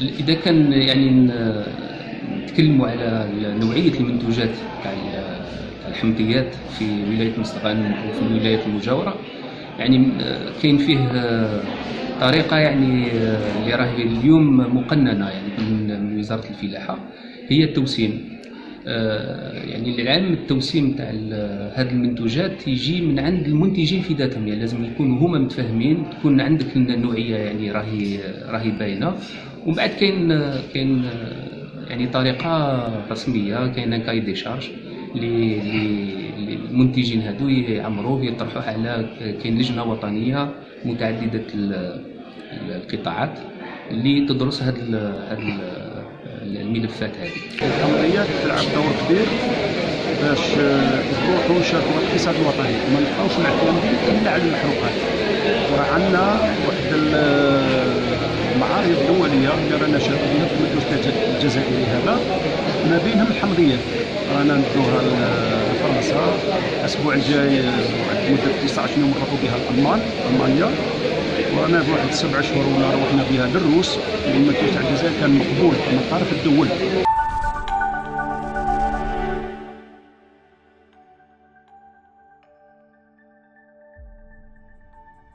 اذا كان يعني نتكلموا على نوعيه المنتوجات تاع الحمضيات في ولايه مستغانم وفي الولايات المجاوره، يعني كاين فيه طريقه يعني اللي راهي اليوم مقننه يعني من وزاره الفلاحه، هي التوسيم. يعني العام التوسيم تاع هذه المنتوجات يجي من عند المنتجين في ذاتهم، يعني لازم يكونوا هما متفاهمين، تكون عندك النوعيه يعني راهي باينه. ومن بعد كاين يعني طريقه رسميه، كاين كاي دي شارج المنتجين هادو يعمروه يطرحوه على كاين لجنه وطنيه متعدده القطاعات اللي تدرس هاد الملفات هذه. الحمضيات تلعب دور كبير باش يروحوا يشاركوا في الاقتصاد الوطني، وما نبقاوش معتمدين الا على المحروقات. وراه عندنا واحد المعارض دوليه اللي رانا شاركين في المنتوج الجزائري هذا، ما بينهم الحمضيات. رانا ندوها لفرنسا الاسبوع الجاي، واحد مده 19 يوم نروحوا بها المانيا، ورانا بواحد 7 شهور ولا روحنا بها للروس. المنتوج تاع الجزائر كان مقبول من طرف الدول.